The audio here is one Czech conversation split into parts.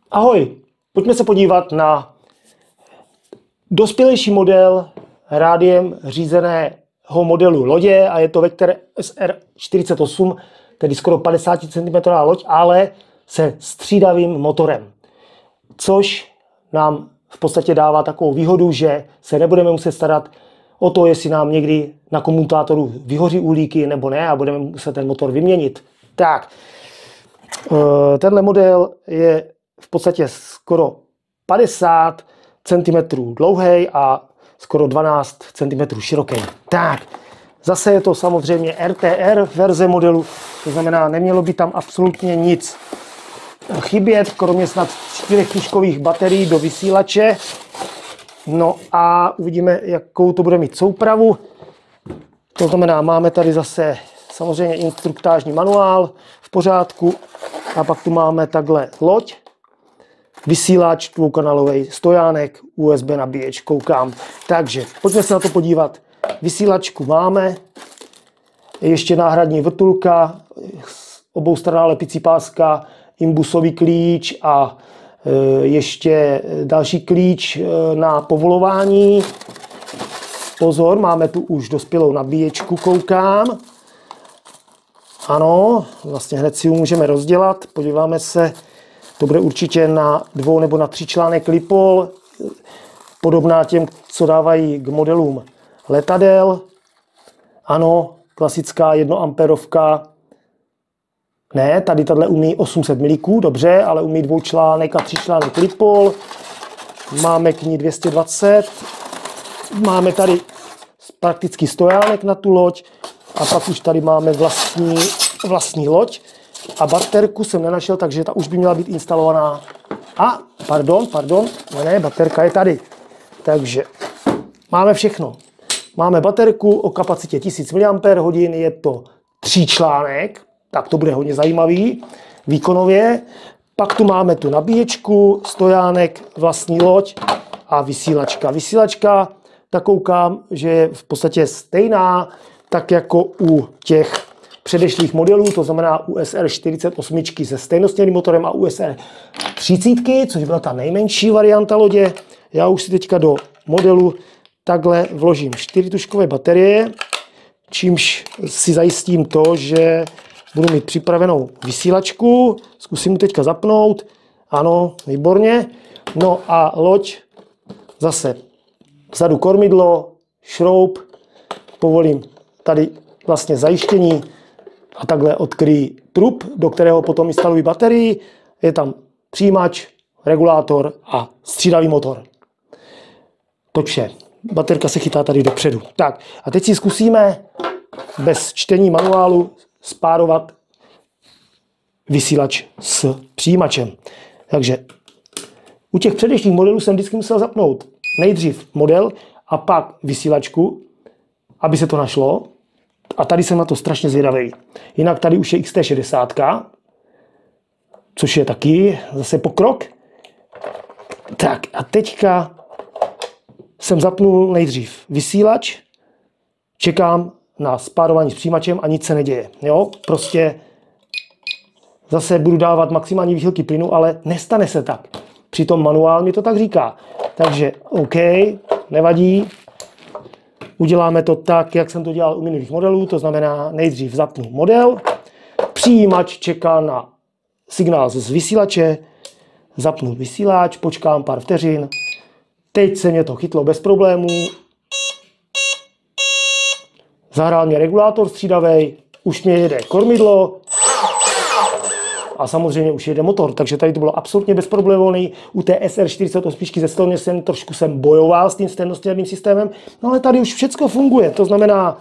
Ahoj, pojďme se podívat na dospělejší model rádiem řízeného modelu lodě a je to Vector SR48, tedy skoro 50 cm loď, ale se střídavým motorem. Což nám v podstatě dává takovou výhodu, že se nebudeme muset starat o to, jestli nám někdy na komutátoru vyhoří uhlíky nebo ne a budeme muset ten motor vyměnit. Tak, tenhle model je v podstatě skoro 50 cm dlouhý a skoro 12 cm široký. Tak, zase je to samozřejmě RTR verze modelu, to znamená, nemělo by tam absolutně nic chybět, kromě snad 4 tužkových baterií do vysílače. No a uvidíme, jakou to bude mít soupravu. To znamená, máme tady zase samozřejmě instruktážní manuál v pořádku a pak tu máme takhle loď, vysílač, dvoukanalový stojánek, USB nabíječ, koukám. Takže pojďme se na to podívat. Vysílačku máme, ještě náhradní vrtulka, oboustranná lepicí páska, imbusový klíč a ještě další klíč na povolování. Pozor, máme tu už dospělou nabíječku, koukám. Ano, vlastně hned si ji můžeme rozdělat. Podíváme se, to bude určitě na 2 nebo na 3 článek Lipol, podobná těm, co dávají k modelům letadel. Ano, klasická 1 amperovka. Ne, tady tahle umí 800 mK, dobře, ale umí 2 článek a 3 článek Lipol. Máme k ní 220. Máme tady praktický stojánek na tu loď a pak už tady máme vlastní loď. A baterku jsem nenašel, takže ta už by měla být instalovaná. A, pardon, ne, baterka je tady. Takže máme všechno. Máme baterku o kapacitě 1000 mAh, je to 3 článek, tak to bude hodně zajímavý výkonově. Pak tu máme tu nabíječku, stojánek, vlastní loď a vysílačka. Vysílačka, tak koukám, že je v podstatě stejná, tak jako u těch předešlých modelů, to znamená USR 48 se stejnosměrným motorem a USR 30, což byla ta nejmenší varianta lodě. Já už si teďka do modelu takhle vložím 4 tužkové baterie, čímž si zajistím to, že budu mít připravenou vysílačku. Zkusím ji teďka zapnout. Ano, výborně. No a loď, zase vzadu kormidlo, šroub, povolím tady vlastně zajištění a takhle odkryjí trup, do kterého potom instalují baterii. Je tam přijímač, regulátor a střídavý motor. To vše. Baterka se chytá tady dopředu. Tak a teď si zkusíme bez čtení manuálu spárovat vysílač s přijímačem. Takže u těch předešlých modelů jsem vždycky musel zapnout nejdřív model a pak vysílačku, aby se to našlo. A tady jsem na to strašně zvědavý. Jinak tady už je XT60, což je taky zase pokrok. Tak a teďka jsem zapnul nejdřív vysílač, čekám na spárování s přijímačem a nic se neděje. Jo? Prostě zase budu dávat maximální výchylky plynu, ale nestane se tak. Přitom manuál mi to tak říká. Takže OK, nevadí. Uděláme to tak, jak jsem to dělal u minulých modelů, to znamená nejdřív zapnu model, přijímač čeká na signál z vysílače, zapnu vysílač, počkám pár vteřin, teď se mě to chytlo bez problémů, zahrál mě regulátor střídavej, už mě jede kormidlo a samozřejmě už jede motor, takže tady to bylo absolutně bezproblémový. U té SR48 ze stejně trošku jsem bojoval s tím stejnosměrným systémem, no ale tady už všechno funguje, to znamená,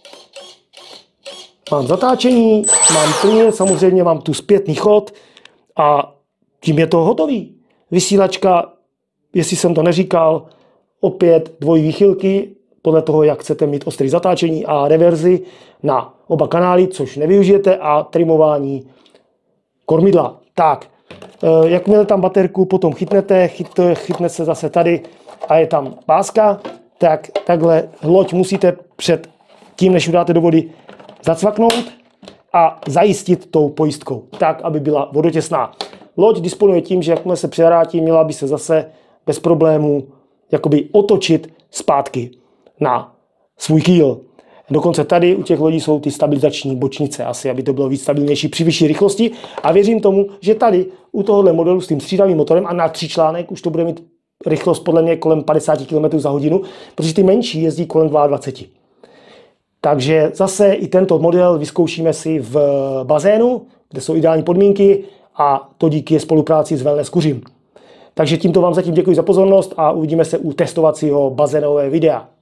mám zatáčení, mám plyn, samozřejmě mám tu zpětný chod a tím je to hotový. Vysílačka, jestli jsem to neříkal, opět dvojí výchylky, podle toho, jak chcete mít ostrý zatáčení a reverzi na oba kanály, což nevyužijete, a trimování kormidla. Tak, jakmile tam baterku potom chytnete, chytne se zase tady a je tam páska, tak takhle loď musíte před tím, než ji dáte do vody, zacvaknout a zajistit tou pojistkou, tak, aby byla vodotěsná. Loď disponuje tím, že jakmile se převrátí, měla by se zase bez problémů jakoby otočit zpátky na svůj kýl. Dokonce tady u těch lodí jsou ty stabilizační bočnice, asi aby to bylo víc stabilnější při vyšší rychlosti. A věřím tomu, že tady u tohohle modelu s tím střídavým motorem a na 3 článek už to bude mít rychlost podle mě kolem 50 km za hodinu, protože ty menší jezdí kolem 22. Takže zase i tento model vyzkoušíme si v bazénu, kde jsou ideální podmínky, a to díky spolupráci s Wellness Kuřim. Takže tímto vám zatím děkuji za pozornost a uvidíme se u testovacího bazénového videa.